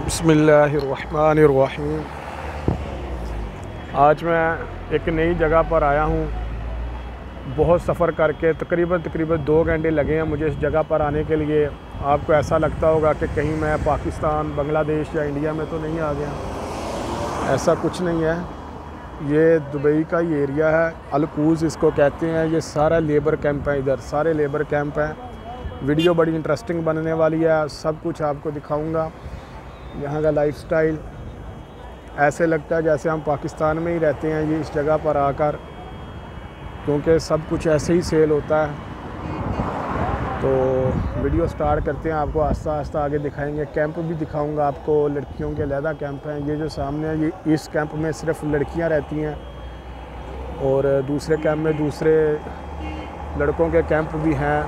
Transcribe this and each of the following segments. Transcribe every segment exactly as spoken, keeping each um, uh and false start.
बिस्मिल्लाहिर्रहमानिर्रहीम। आज मैं एक नई जगह पर आया हूँ। बहुत सफ़र करके तकरीबन तकरीबन दो घंटे लगे हैं मुझे इस जगह पर आने के लिए। आपको ऐसा लगता होगा कि कहीं मैं पाकिस्तान, बांग्लादेश या इंडिया में तो नहीं आ गया। ऐसा कुछ नहीं है। ये दुबई का ही एरिया है, अलकूज़ इसको कहते हैं। ये सारा लेबर कैंप है, इधर सारे लेबर कैंप हैं। वीडियो बड़ी इंटरेस्टिंग बनने वाली है, सब कुछ आपको दिखाऊंगा। यहाँ का लाइफस्टाइल ऐसे लगता है जैसे हम पाकिस्तान में ही रहते हैं ये इस जगह पर आकर, क्योंकि सब कुछ ऐसे ही सेल होता है। तो वीडियो स्टार्ट करते हैं, आपको आस्ता आस्ता आगे दिखाएंगे। कैंप भी दिखाऊंगा आपको, लड़कियों के अलहदा कैंप हैं। ये जो सामने है ये इस कैंप में सिर्फ लड़कियां रहती हैं, और दूसरे कैंप में दूसरे लड़कों के कैंप भी हैं।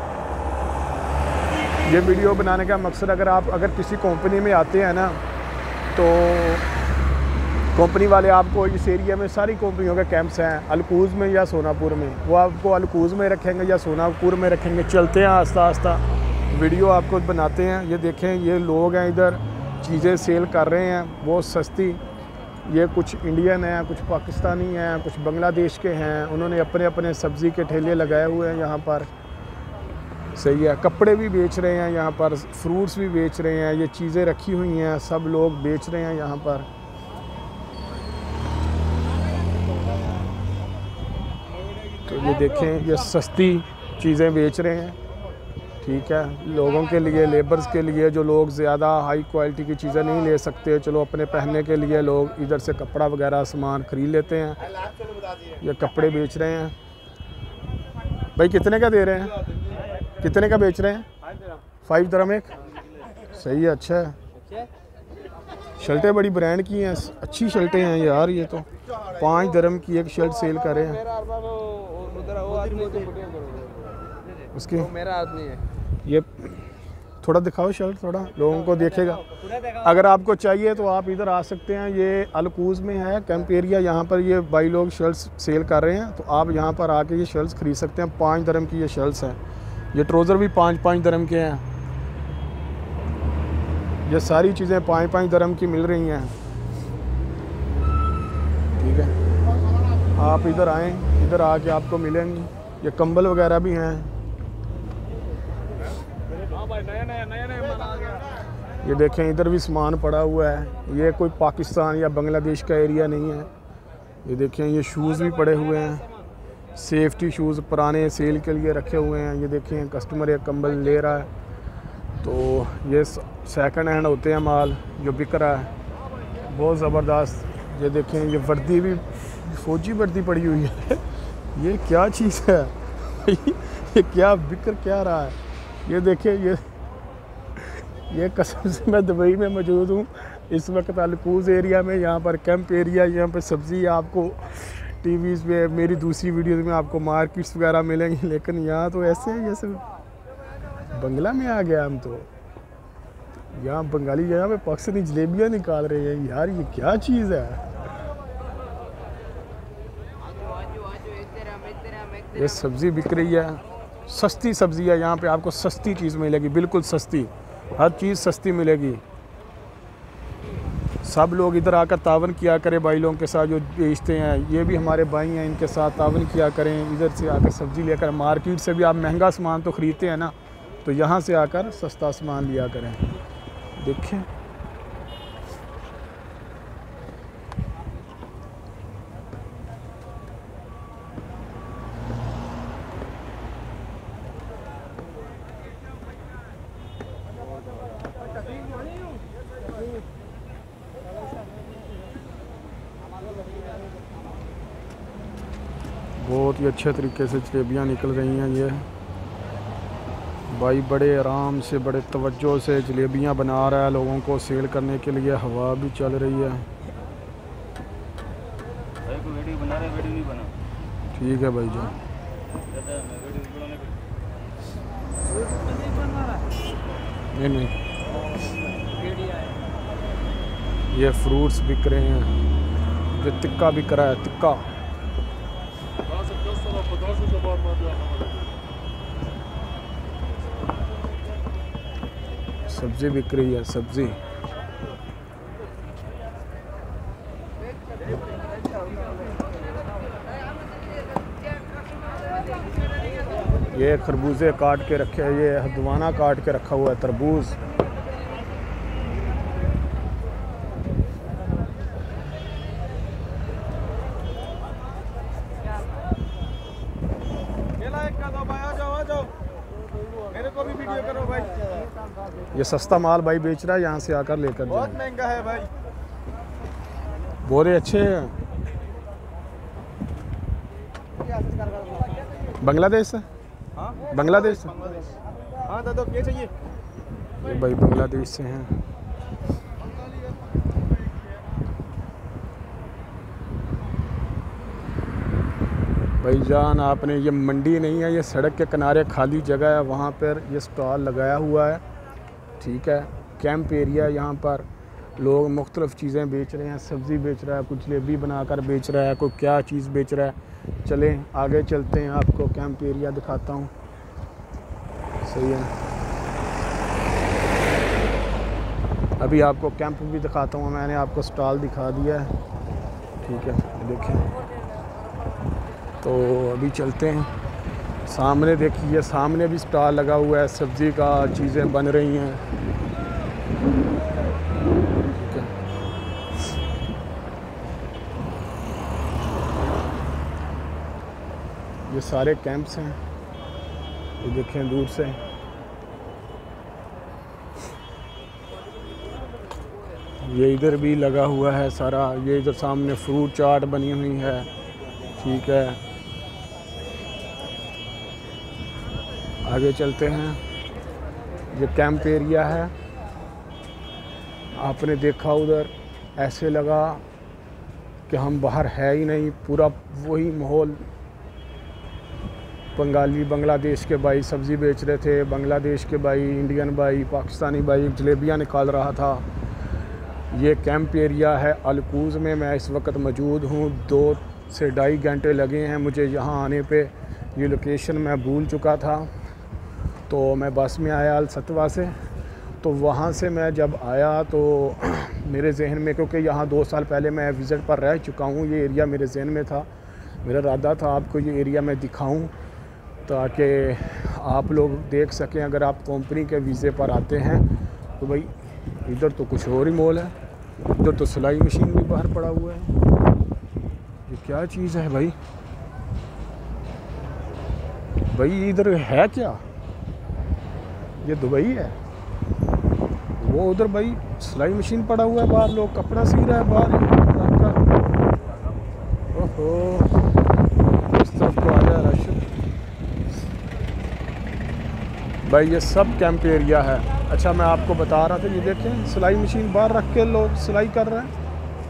ये वीडियो बनाने का मकसद, अगर आप अगर किसी कंपनी में आते हैं ना, तो कंपनी वाले आपको इस एरिया में सारी कंपनियों के कैंप्स हैं, अलकूज़ में या सोनापुर में, वो आपको अलकूज़ में रखेंगे या सोनापुर में रखेंगे। चलते हैं आस्ता आस्ता, वीडियो आपको बनाते हैं। ये देखें, ये लोग हैं इधर, चीज़ें सेल कर रहे हैं बहुत सस्ती। ये कुछ इंडियन हैं, कुछ पाकिस्तानी हैं, कुछ बांग्लादेश के हैं। उन्होंने अपने अपने सब्ज़ी के ठेले लगाए हुए हैं यहाँ पर। सही है। कपड़े भी बेच रहे हैं यहाँ पर, फ्रूट्स भी बेच रहे हैं। ये चीज़ें रखी हुई हैं, सब लोग बेच रहे हैं यहाँ पर। तो ये देखें, ये सस्ती चीज़ें बेच रहे हैं। ठीक है, लोगों के लिए, लेबर्स के लिए, जो लोग ज़्यादा हाई क्वालिटी की चीज़ें नहीं ले सकते, चलो अपने पहनने के लिए लोग इधर से कपड़ा वगैरह सामान ख़रीद लेते हैं। ये कपड़े बेच रहे हैं। भाई कितने का दे रहे हैं, कितने का बेच रहे हैं? फाइव दरम एक। सही है, अच्छा है। शर्टें बड़ी ब्रांड की हैं, अच्छी शर्टें हैं यार। ये तो पाँच दरम की एक शर्ट सेल कर रहे हैं। उसके मेरा आदमी है। ये थोड़ा दिखाओ शर्ट, थोड़ा लोगों को देखेगा। अगर आपको चाहिए तो आप इधर आ सकते हैं। ये अलकूज़ में है कैंप एरिया, यहाँ पर ये भाई लोग शर्ट्स सेल कर रहे हैं। तो आप यहाँ पर आके ये शर्ट्स खरीद सकते हैं। पाँच दरम की ये शर्ट्स हैं। ये ट्राउज़र भी पाँच पाँच दरम के हैं। ये सारी चीज़ें पाँच पाँच दरम की मिल रही हैं। ठीक है, आप इधर आएँ, इधर आके आपको मिलेंगी। ये कंबल वगैरह भी हैं। ये देखें, इधर भी सामान पड़ा हुआ है। ये कोई पाकिस्तान या बांग्लादेश का एरिया नहीं है। ये देखें, ये शूज़ भी पड़े हुए हैं, सेफ्टी शूज़ पुराने सेल के लिए रखे हुए हैं। ये देखें, कस्टमर एक कंबल ले रहा है। तो ये सेकंड हैंड होते हैं माल जो बिक रहा है, बहुत ज़बरदस्त। ये देखें, ये वर्दी भी, फौजी वर्दी पड़ी हुई है। ये क्या चीज़ है? ये क्या बिक क्या रहा है? ये देखें, ये ये कसम से मैं दुबई में मौजूद हूँ इस वक्त, अलकूज़ एरिया में। यहाँ पर कैंप एरिया, यहाँ पर सब्ज़ी आपको टीवीज़ पे, मेरी दूसरी वीडियोज़ में आपको मार्केट्स वगैरह मिलेंगी, लेकिन यहाँ तो ऐसे है जैसे बंगला में आ गया हम। तो यहाँ बंगाली यहाँ पे पाकिस्तानी जलेबियाँ निकाल रहे हैं यार। ये क्या चीज़ है? ये सब्ज़ी बिक रही है, सस्ती सब्ज़ी है। यहाँ पे आपको सस्ती चीज़ मिलेगी, बिल्कुल सस्ती, हर चीज़ सस्ती मिलेगी। सब लोग इधर आकर तावन किया करें भाई लोगों के साथ जो बेचते हैं। ये भी हमारे भाई हैं, इनके साथ तावन किया करें। इधर से आकर सब्ज़ी लेकर, मार्केट से भी आप महंगा सामान तो ख़रीदते हैं ना, तो यहाँ से आकर सस्ता सामान लिया करें। देखें, बहुत ही अच्छे तरीके से जलेबियाँ निकल रही हैं। ये भाई बड़े आराम से, बड़े तवज्जो से जलेबियाँ बना रहा है लोगों को सेल करने के लिए। हवा भी चल रही है। ठीक है भाई जान। नहीं नहीं, ये फ्रूट्स बिक रहे हैं। ये टिक्का बिक रहा है, टिक्का। सब्ज़ी बिक रही है, सब्ज़ी। ये खरबूजे काट के रखे हैं, ये हदवाना काट के रखा हुआ है, तरबूज। ये सस्ता माल भाई बेच रहा है, यहाँ से आकर लेकर जाए। बहुत महंगा है भाई। बोरे अच्छे हैं। बांग्लादेश से? हाँ बांग्लादेश से? हाँ दादा क्या चाहिए? ये भाई बांग्लादेश से हैं। भाईजान आपने, ये मंडी नहीं है, ये सड़क के किनारे खाली जगह है, वहाँ पर ये स्टॉल लगाया हुआ है। ठीक है, कैंप एरिया है, यहाँ पर लोग मुख्तलिफ़ चीज़ें बेच रहे हैं। सब्ज़ी बेच रहा है, कुछ जलेबी बनाकर बेच रहा है, कोई क्या चीज़ बेच रहा है। चलें आगे चलते हैं, आपको कैंप एरिया दिखाता हूँ। सही है, अभी आपको कैंप भी दिखाता हूँ। मैंने आपको स्टॉल दिखा दिया है। ठीक है, देखें तो अभी चलते हैं सामने। देखिए सामने भी स्टॉल लगा हुआ है, सब्ज़ी का चीज़ें बन रही हैं। ये सारे कैंप्स हैं, ये देखें दूर से। ये इधर भी लगा हुआ है सारा। ये इधर सामने फ्रूट चाट बनी हुई है। ठीक है, आगे चलते हैं। ये कैंप एरिया है। आपने देखा उधर ऐसे लगा कि हम बाहर है ही नहीं, पूरा वही माहौल। बंगाली, बांग्लादेश के भाई सब्ज़ी बेच रहे थे, बांग्लादेश के भाई, इंडियन भाई, पाकिस्तानी भाई जलेबियाँ निकाल रहा था। ये कैंप एरिया है अलकूज़ में। मैं इस वक्त मौजूद हूँ। दो से ढाई घंटे लगे हैं मुझे यहाँ आने पे। ये लोकेशन मैं भूल चुका था, तो मैं बस में आया अलसतवा से। तो वहाँ से मैं जब आया तो मेरे जहन में, क्योंकि यहाँ दो साल पहले मैं विज़िट पर रह चुका हूँ, ये एरिया मेरे जहन में था। मेरा इरादा था आपको ये एरिया मैं दिखाऊँ ताकि आप लोग देख सकें। अगर आप कंपनी के वीज़े पर आते हैं तो भाई इधर तो कुछ और ही मॉल है। इधर तो सिलाई मशीन भी बाहर पड़ा हुआ है। ये क्या चीज़ है भाई? भाई इधर है क्या? ये दुबई है। वो उधर भाई सिलाई मशीन पड़ा हुआ है बाहर, लोग कपड़ा सी रहा है बाहर। ओहो, इस तरफ को आ जाए रश। भाई ये सब कैंप एरिया है। अच्छा मैं आपको बता रहा था, ये देखें सिलाई मशीन बाहर रख के लोग सिलाई कर रहे हैं।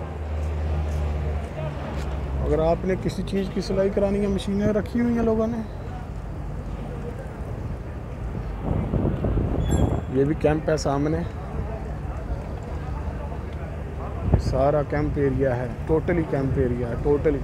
अगर आपने किसी चीज़ की सिलाई करानी है, मशीनें रखी हुई हैं लोगों ने। ये भी कैंप है सामने, सारा कैंप एरिया है, टोटली कैंप एरिया है, टोटली।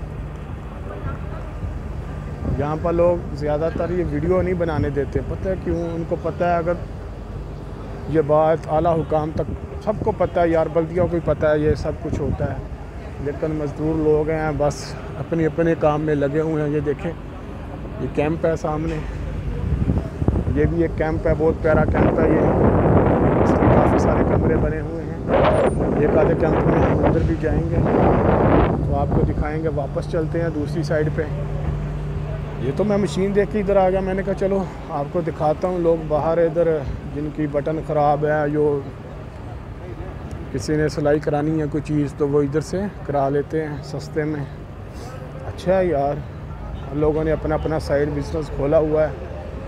यहाँ पर लोग ज़्यादातर ये वीडियो नहीं बनाने देते, पता है क्यों? उनको पता है अगर ये बात आला हुकाम तक, सबको पता है यार, बल्दियों को भी पता है ये सब कुछ होता है, लेकिन मज़दूर लोग हैं बस अपने अपने काम में लगे हुए हैं। ये देखें ये कैंप है सामने, ये भी एक कैंप है, बहुत प्यारा कैंप है ये। इसमें काफ़ी सारे कमरे बने हुए हैं। एक आधे कैंप में हम उधर भी जाएंगे तो आपको दिखाएंगे। वापस चलते हैं दूसरी साइड पे। ये तो मैं मशीन देख के इधर आ गया, मैंने कहा चलो आपको दिखाता हूँ। लोग बाहर इधर जिनकी बटन ख़राब है, जो किसी ने सिलाई करानी है कोई चीज़, तो वो इधर से करा लेते हैं सस्ते में। अच्छा है यार, लोगों ने अपना अपना साइड बिजनेस खोला हुआ है।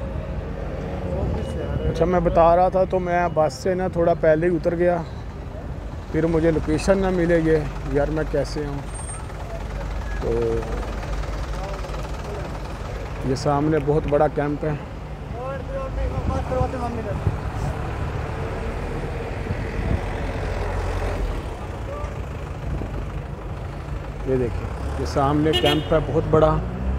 अच्छा मैं बता रहा था, तो मैं बस से ना थोड़ा पहले ही उतर गया, फिर मुझे लोकेशन ना मिले ये यार मैं कैसे हूँ। तो ये सामने बहुत बड़ा कैंप है। ये देखिए ये सामने कैंप है बहुत बड़ा।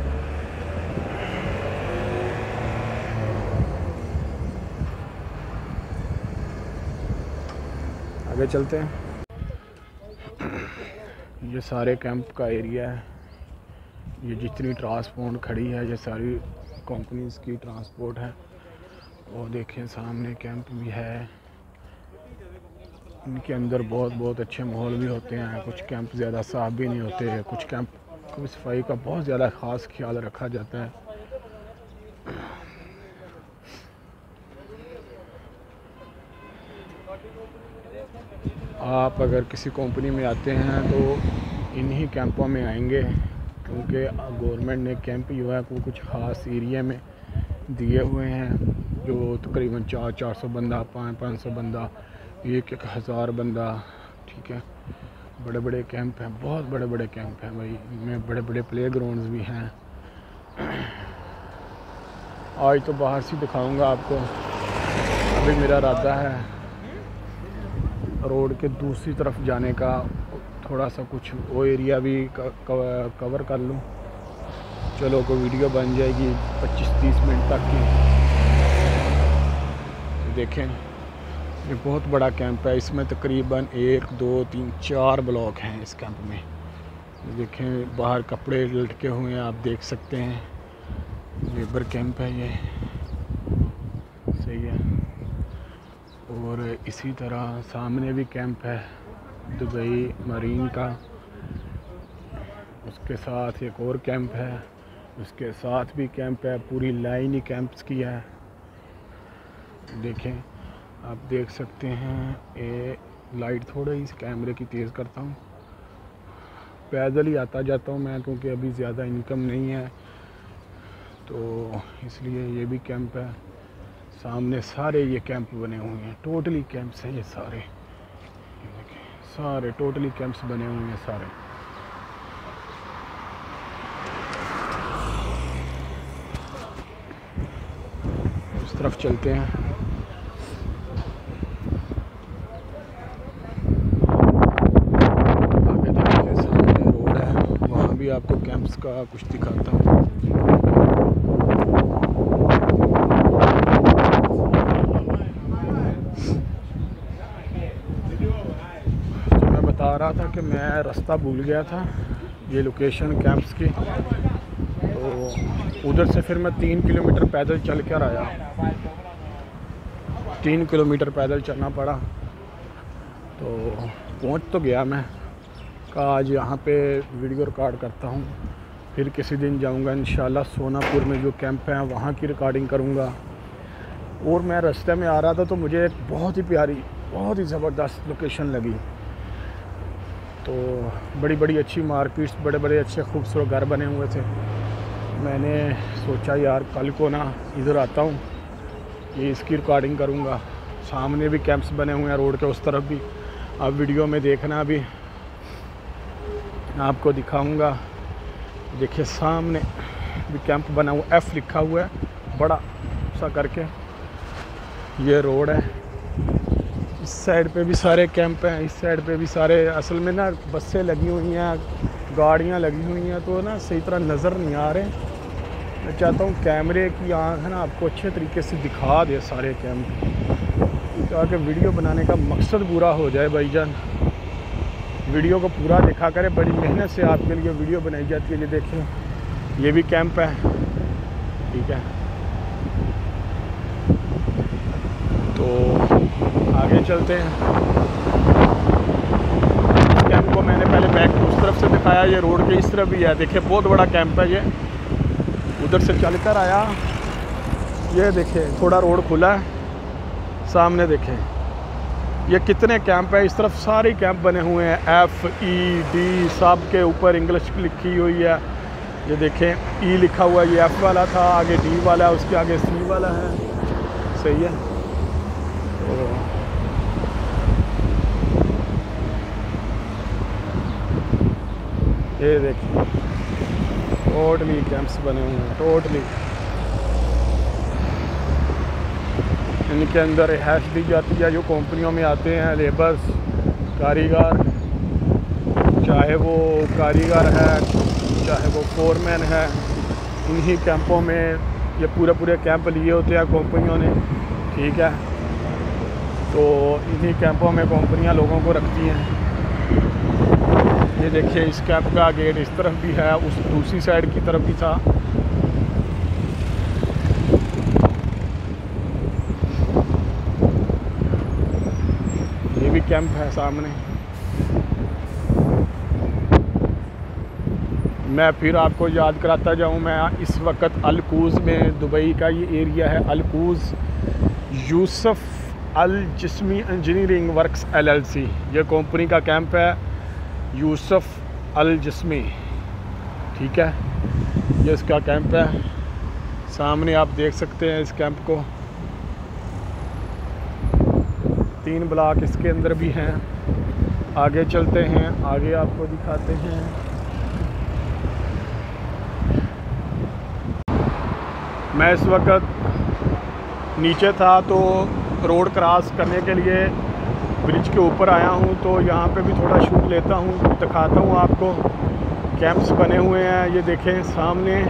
आगे चलते हैं। ये सारे कैंप का एरिया है। ये जितनी ट्रांसपोर्ट खड़ी है ये सारी कंपनीज की ट्रांसपोर्ट है। और देखें सामने कैंप भी है, इनके अंदर बहुत बहुत अच्छे माहौल भी होते हैं। कुछ कैंप ज़्यादा साफ भी नहीं होते, कुछ कैंप की सफाई का बहुत ज़्यादा ख़ास ख्याल रखा जाता है। आप अगर किसी कंपनी में आते हैं तो इन्हीं कैंपों में आएंगे, क्योंकि गवर्नमेंट ने कैंप जो है वो कुछ ख़ास एरिया में दिए हुए हैं, जो तकरीबन चार चार सौ बंदा, पाँच पाँच सौ बंदा, एक एक हज़ार बंदा, ठीक है। बड़े बड़े कैंप हैं, बहुत बड़े बड़े कैंप हैं भाई। इनमें बड़े बड़े प्ले ग्राउंड्स भी हैं। आज तो बाहर से दिखाऊंगा आपको। अभी मेरा इरादा है रोड के दूसरी तरफ जाने का, थोड़ा सा कुछ वो एरिया भी कवर कर लूँ। चलो कोई वीडियो बन जाएगी पच्चीस तीस मिनट तक की। देखें ये बहुत बड़ा कैंप है, इसमें तकरीबन एक दो तीन चार ब्लॉक हैं इस कैंप में। देखें बाहर कपड़े लटके हुए हैं, आप देख सकते हैं। लेबर कैंप है ये, सही है। और इसी तरह सामने भी कैंप है दुबई मरीन का, उसके साथ एक और कैंप है, उसके साथ भी कैंप है। पूरी लाइन ही कैंप्स की है। देखें आप देख सकते हैं। ये लाइट थोड़ी इस कैमरे की तेज़ करता हूँ। पैदल ही आता जाता हूँ मैं, क्योंकि अभी ज़्यादा इनकम नहीं है, तो इसलिए ये भी कैंप है। सामने सारे ये कैंप बने हुए हैं, टोटली कैंप्स हैं ये सारे। ये देखें सारे टोटली कैंप्स बने हुए हैं सारे। इस तरफ चलते हैं। आपको कैंप्स का कुछ दिखाता हूँ। तो मैं बता रहा था कि मैं रास्ता भूल गया था, ये लोकेशन कैंप्स की। तो उधर से फिर मैं तीन किलोमीटर पैदल चल कर आया। तीन किलोमीटर पैदल चलना पड़ा, तो पहुँच तो गया मैं। का आज यहाँ पे वीडियो रिकॉर्ड करता हूँ, फिर किसी दिन जाऊँगा इंशाल्लाह सोनापुर में जो कैंप है वहाँ की रिकॉर्डिंग करूँगा। और मैं रास्ते में आ रहा था तो मुझे एक बहुत ही प्यारी, बहुत ही ज़बरदस्त लोकेशन लगी। तो बड़ी बड़ी अच्छी मार्केट्स, बड़े बड़े अच्छे खूबसूरत घर बने हुए थे। मैंने सोचा यार कल को ना इधर आता हूँ, ये इसकी रिकॉर्डिंग करूँगा। सामने भी कैंप्स बने हुए हैं, रोड के उस तरफ भी। आप वीडियो में देखना, भी आपको दिखाऊंगा। देखिए सामने भी कैंप बना हुआ, एफ लिखा हुआ है बड़ा सा करके। ये रोड है, इस साइड पे भी सारे कैंप हैं, इस साइड पे भी सारे। असल में ना बसें लगी हुई हैं, गाड़ियां लगी हुई हैं, तो ना सही तरह नज़र नहीं आ रहे। मैं चाहता हूँ कैमरे की आँख है ना आपको अच्छे तरीके से दिखा दे सारे कैंप, ताकि वीडियो बनाने का मकसद पूरा हो जाए भाईजान। वीडियो को पूरा देखा करें, बड़ी मेहनत से आपके लिए वीडियो बनाई जाती है। ये देखें ये भी कैंप है, ठीक है। तो आगे चलते हैं। इस कैंप को मैंने पहले बैक उस तरफ से दिखाया, ये रोड के इस तरफ भी है। देखिए बहुत बड़ा कैंप है ये। उधर से चलकर आया, ये देखें थोड़ा रोड खुला है, सामने देखें ये कितने कैंप है। इस तरफ सारे कैंप बने हुए हैं, एफ ई डी सब के ऊपर इंग्लिश लिखी हुई है। ये देखें ई लिखा हुआ है, ये एफ वाला था, आगे डी वाला है, उसके आगे सी वाला है, सही है। तो ये देखिए टोटली कैंप्स बने हुए हैं, टोटली। इनके अंदर रिहाइश दी जाती है जो कंपनियों में आते हैं लेबर्स, कारीगर, चाहे वो कारीगर है चाहे वो फोरमैन है। इन्हीं कैंपों में ये पूरे पूरे कैंप लिए होते हैं कंपनियों ने, ठीक है। तो इन्हीं कैंपों में कंपनियां लोगों को रखती हैं। ये देखिए इस कैंप का गेट इस तरफ भी है, उस दूसरी साइड की तरफ भी था। कैंप है सामने। मैं फिर आपको याद कराता जाऊं, मैं इस वक्त अल कूज़ में, दुबई का ये एरिया है Al Quoz, Yusuf Al Jismi Engineering Works LLC, ये कंपनी का कैंप है यूसुफ अल जिस्मी। ठीक है, ये इसका कैंप है, सामने आप देख सकते हैं इस कैंप को। तीन ब्लॉक इसके अंदर भी हैं। आगे चलते हैं, आगे आपको दिखाते हैं। मैं इस वक्त नीचे था तो रोड क्रॉस करने के लिए ब्रिज के ऊपर आया हूँ, तो यहाँ पे भी थोड़ा शूट लेता हूँ, दिखाता हूँ आपको। कैंप्स बने हुए हैं, ये देखें सामने।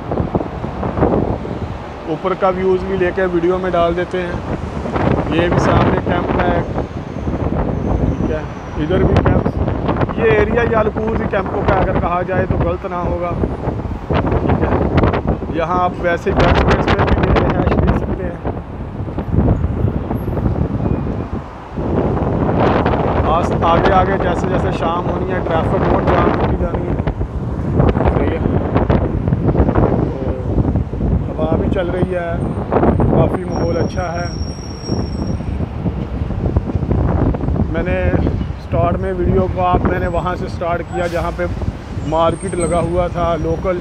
ऊपर का व्यूज़ भी लेकर वीडियो में डाल देते हैं। ये भी सामने कैंप है, ठीक है, इधर भी कैंप्स। ये एरिया ये अल कूज़ कैंपों का अगर कहा जाए तो गलत ना होगा। ठीक है, यहाँ आप वैसे कैंप्स में भी रहायश ले सकते हैं। आस आगे आगे जैसे जैसे शाम होनी है, ट्रैफिक बहुत जाम होती जानी है। सही है, तो हवा भी चल रही है, काफ़ी माहौल अच्छा है। मैंने स्टार्ट में वीडियो को आप मैंने वहाँ से स्टार्ट किया जहाँ पे मार्केट लगा हुआ था लोकल,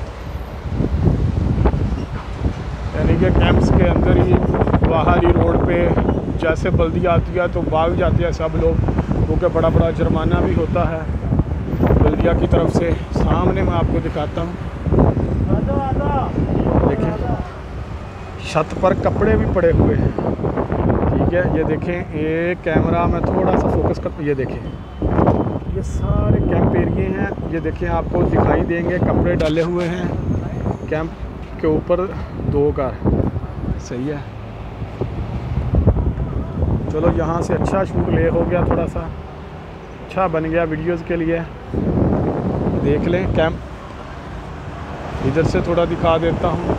यानी कि कैंप्स के अंदर ही बाहरी रोड पे जैसे बल्दी आती है तो भाग जाते हैं सब लोग, क्योंकि बड़ा बड़ा जुर्माना भी होता है बल्दिया की तरफ से। सामने मैं आपको दिखाता हूँ, देखिए छत पर कपड़े भी पड़े हुए हैं। ठीक है, ये देखें, ये कैमरा में थोड़ा सा फोकस कर, ये देखें, ये सारे कैंप एरिए हैं। ये देखें, आपको दिखाई देंगे कपड़े डाले हुए हैं कैंप के ऊपर दो का। सही है, चलो यहाँ से अच्छा शूट ले हो गया, थोड़ा सा अच्छा बन गया वीडियोस के लिए। देख लें कैंप, इधर से थोड़ा दिखा देता हूँ।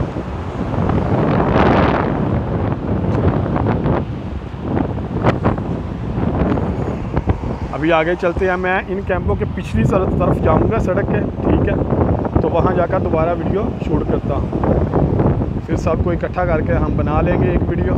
अभी आगे चलते हैं, मैं इन कैंपों के पिछली तरफ जाऊंगा सड़क के। ठीक है, तो वहाँ जाकर दोबारा वीडियो शूट करता हूँ, फिर सबको इकट्ठा करके हम बना लेंगे एक वीडियो।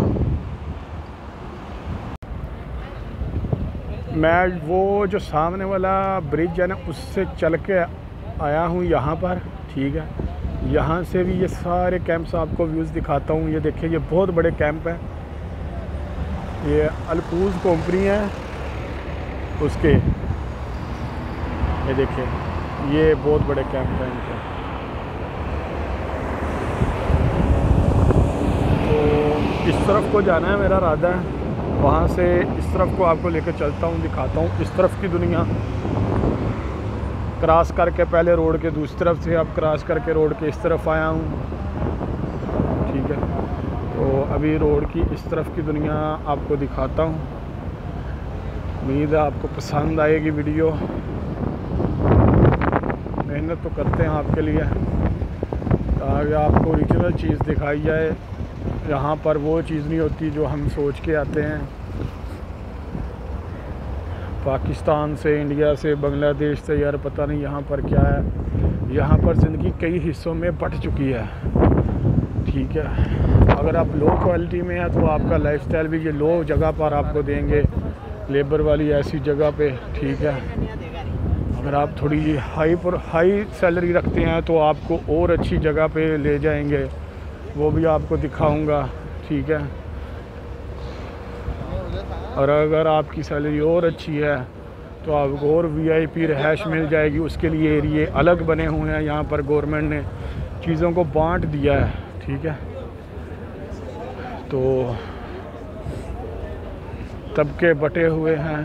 मैं वो जो सामने वाला ब्रिज है ना, उससे चल के आया हूँ यहाँ पर। ठीक है, यहाँ से भी ये सारे कैंप्स आपको व्यूज़ दिखाता हूँ। ये देखिए, ये बहुत बड़े कैंप हैं, ये अल कूज़ कंपनी है उसके। ये देखिए, ये बहुत बड़े कैंप हैं इनके। तो इस तरफ को जाना है, मेरा इरादा है वहाँ से इस तरफ को आपको लेकर चलता हूँ, दिखाता हूँ इस तरफ की दुनिया। क्रॉस करके पहले रोड के दूसरी तरफ से, अब क्रॉस करके रोड के इस तरफ आया हूँ। ठीक है, तो अभी रोड की इस तरफ की दुनिया आपको दिखाता हूँ। उम्मीद है आपको पसंद आएगी वीडियो। मेहनत तो करते हैं आपके लिए ताकि आपको ओरिजिनल चीज़ दिखाई जाए। यहाँ पर वो चीज़ नहीं होती जो हम सोच के आते हैं। पाकिस्तान से, इंडिया से, बांग्लादेश से, यार पता नहीं यहाँ पर क्या है। यहाँ पर ज़िंदगी कई हिस्सों में बट चुकी है। ठीक है, अगर आप लो क्वालिटी में है तो आपका लाइफस्टाइल भी ये लो जगह पर आपको देंगे, लेबर वाली ऐसी जगह पे। ठीक है, अगर आप थोड़ी हाई पर हाई सैलरी रखते हैं तो आपको और अच्छी जगह पे ले जाएंगे, वो भी आपको दिखाऊंगा। ठीक है, और अगर आपकी सैलरी और अच्छी है तो आपको और वीआईपी रहायश मिल जाएगी। उसके लिए एरिए अलग बने हुए हैं, यहाँ पर गवर्नमेंट ने चीज़ों को बांट दिया है। ठीक है, तो तबके बटे हुए हैं,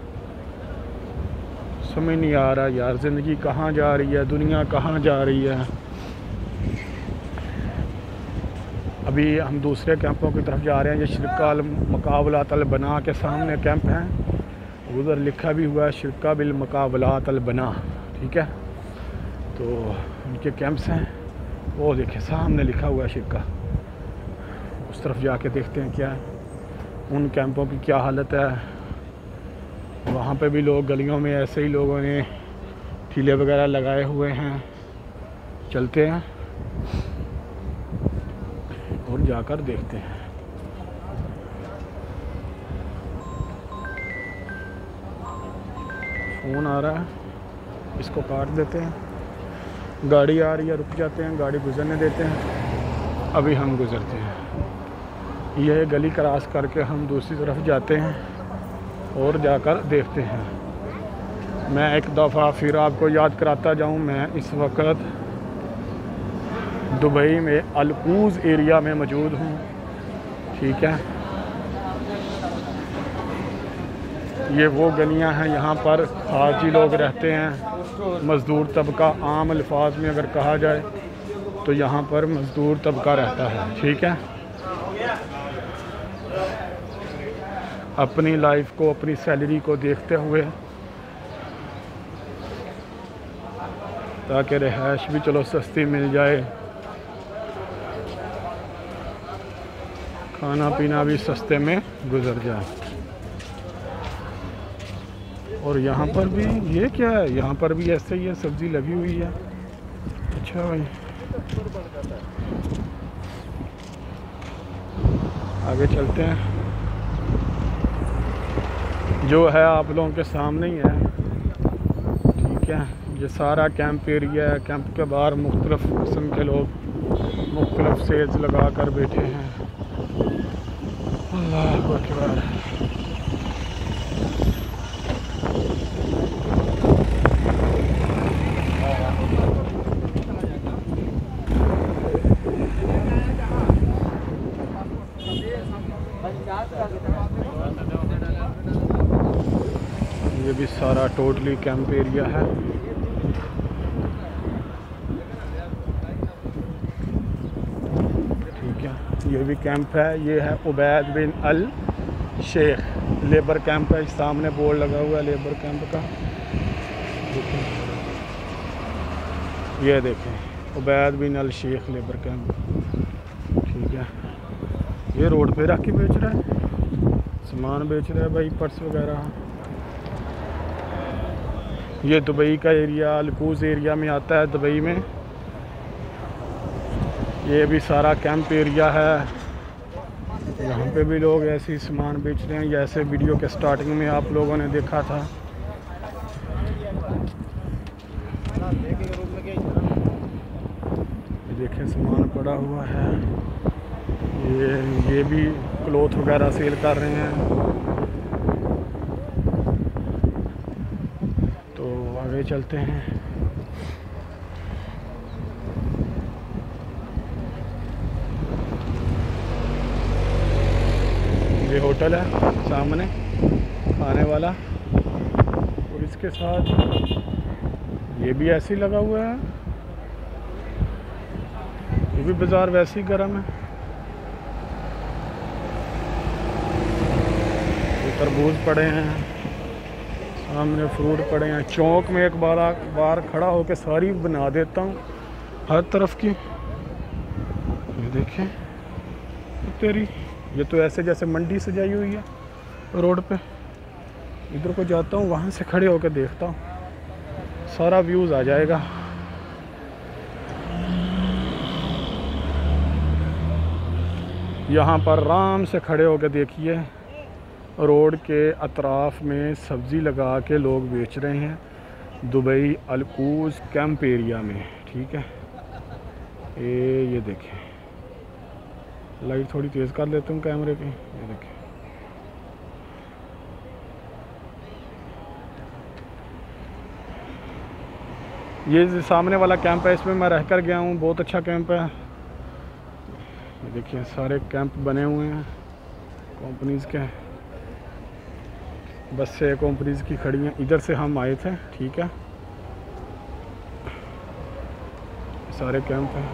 समझ नहीं आ रहा यार ज़िंदगी कहाँ जा रही है, दुनिया कहाँ जा रही है। अभी हम दूसरे कैंपों की तरफ जा रहे हैं। ये शिरका अल मुकाबलात अल बना के सामने कैंप हैं, उधर लिखा भी हुआ है शिरका बिल मुकाबलात अल बना। ठीक है, तो उनके कैंप्स हैं, वो देखिए सामने लिखा हुआ है शिरका। उस तरफ जाके देखते हैं क्या है, उन कैंपों की क्या हालत है। वहाँ पे भी लोग गलियों में ऐसे ही लोगों ने ठेले वगैरह लगाए हुए हैं। चलते हैं और जाकर देखते हैं। फ़ोन आ रहा है, इसको काट देते हैं। गाड़ी आ रही है, रुक जाते हैं, गाड़ी गुजरने देते हैं। अभी हम गुजरते हैं। यह गली क्रॉस करके हम दूसरी तरफ जाते हैं और जाकर देखते हैं। मैं एक दफ़ा फिर आपको याद कराता जाऊं, मैं इस वक्त दुबई में अलकूज़ एरिया में मौजूद हूं। ठीक है, ये वो गलियां हैं, यहाँ पर हाजी लोग रहते हैं। मज़दूर तबका, आम अल्फाज में अगर कहा जाए तो यहाँ पर मज़दूर तबका रहता है। ठीक है, अपनी लाइफ को, अपनी सैलरी को देखते हुए, ताकि रिहाइश भी चलो सस्ती मिल जाए, खाना पीना भी सस्ते में गुजर जाए। और यहाँ पर भी ये क्या है, यहाँ पर भी ऐसे ही है, सब्ज़ी लगी हुई है। अच्छा भाई, आगे चलते हैं। जो है आप लोगों के सामने ही है। ठीक है, ये सारा कैंप एरिया है। कैंप के बाहर मुख्तलिफ़ किस्म के लोग मुख्तलिफ़ सेल्स लगा कर बैठे हैं। अल्लाह अकबर। ये भी सारा टोटली कैंप एरिया है। ठीक है, ये भी कैंप है। ये है Ubaid bin Al Sheikh labour camp है। सामने बोर्ड लगा हुआ है लेबर कैंप का। ये देखें, Ubaid bin Al Sheikh labour camp. ठीक है, ये रोड पे रख के बेच रहा है, सामान बेच रहा है भाई, पर्स वगैरह। ये दुबई का एरिया अलकूज़ एरिया में आता है, दुबई में। ये भी सारा कैंप एरिया है। यहाँ पे भी लोग ऐसे ही सामान बेच रहे हैं, जैसे वीडियो के स्टार्टिंग में आप लोगों ने देखा था। ये देखें, सामान पड़ा हुआ है। ये ये भी क्लोथ वगैरह सेल कर रहे हैं। तो आगे चलते हैं। ये होटल है सामने खाने वाला, और इसके साथ ये भी ऐसे ही लगा हुआ है। ये भी बाज़ार वैसे ही गर्म है। तरबूज पड़े हैं, सामने फ्रूट पड़े हैं। चौक में एक बार बार खड़ा होकर सारी बना देता हूँ हर तरफ की। ये देखें तेरी, ये तो ऐसे जैसे मंडी सजाई हुई है रोड पे। इधर को जाता हूँ, वहाँ से खड़े होकर देखता हूँ, सारा व्यूज़ आ जाएगा। यहाँ पर आराम से खड़े होकर देखिए, रोड के अतराफ में सब्ज़ी लगा के लोग बेच रहे हैं दुबई अलकूज़ कैंप एरिया में। ठीक है, ये ये देखें, लाइट थोड़ी तेज़ कर लेता हूँ कैमरे की। ये देखें, ये सामने वाला कैंप है, इसमें मैं रह कर गया हूँ। बहुत अच्छा कैंप है। ये देखिए, सारे कैंप बने हुए हैं कंपनीज़ के। बस से कंपनीज़ की खड़ी हैं। इधर से हम आए थे। ठीक है, सारे कैंप हैं।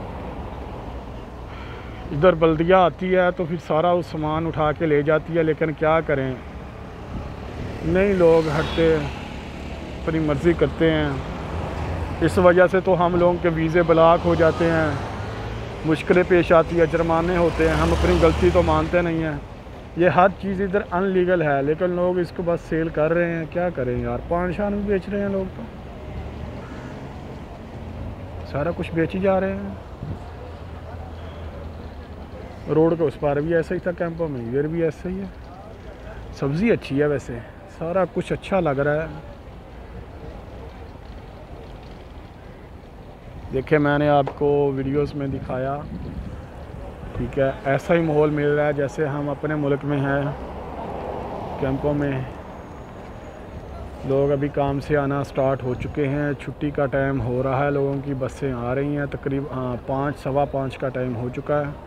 इधर बल्दिया आती है तो फिर सारा उस सामान उठा के ले जाती है, लेकिन क्या करें, नहीं लोग हटते, अपनी मर्ज़ी करते हैं। इस वजह से तो हम लोगों के वीज़े ब्लॉक हो जाते हैं, मुश्किलें पेश आती है, जुर्माने होते हैं। हम अपनी गलती तो मानते नहीं हैं, ये हर चीज़ इधर अनलीगल है, लेकिन लोग इसको बस सेल कर रहे हैं। क्या करें यार, पान शान भी बेच रहे हैं लोग, तो सारा कुछ बेची जा रहे हैं। रोड के उस पार भी ऐसा ही था कैंपों में, इधर भी ऐसा ही है। सब्ज़ी अच्छी है वैसे, सारा कुछ अच्छा लग रहा है। देखिए मैंने आपको वीडियोस में दिखाया, ठीक है, ऐसा ही माहौल मिल रहा है जैसे हम अपने मुल्क में हैं। कैंपों में लोग अभी काम से आना स्टार्ट हो चुके हैं, छुट्टी का टाइम हो रहा है, लोगों की बसें आ रही हैं। तकरीब हाँ पाँच सवा पाँच का टाइम हो चुका है।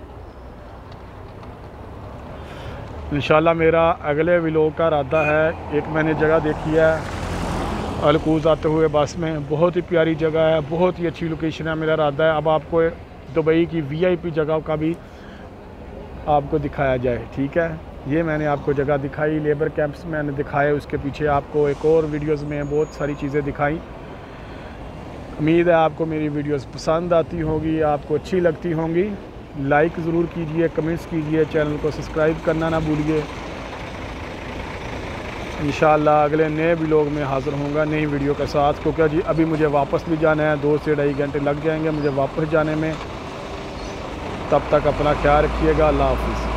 इंशाल्लाह मेरा अगले व्लॉग का इरादा है, एक मैंने जगह देखी है अलकूज़ आते हुए बस में, बहुत ही प्यारी जगह है, बहुत ही अच्छी लोकेशन है। मेरा इरादा है अब आपको दुबई की वीआईपी जगह का भी आपको दिखाया जाए, ठीक है। ये मैंने आपको जगह दिखाई, लेबर कैंप्स मैंने दिखाए, उसके पीछे आपको एक और वीडियोस में बहुत सारी चीज़ें दिखाई। उम्मीद है आपको मेरी वीडियोस पसंद आती होगी, आपको अच्छी लगती होंगी। लाइक ज़रूर कीजिए, कमेंट्स कीजिए, चैनल को सब्सक्राइब करना ना भूलिए। इंशाल्लाह अगले नए व्लॉग में हाज़िर होऊंगा नई वीडियो के साथ, क्योंकि जी अभी मुझे वापस भी जाना है, दो से ढाई घंटे लग जाएंगे मुझे वापस जाने में। तब तक अपना ख्याल रखिएगा। अल्लाह हाफ़िज़।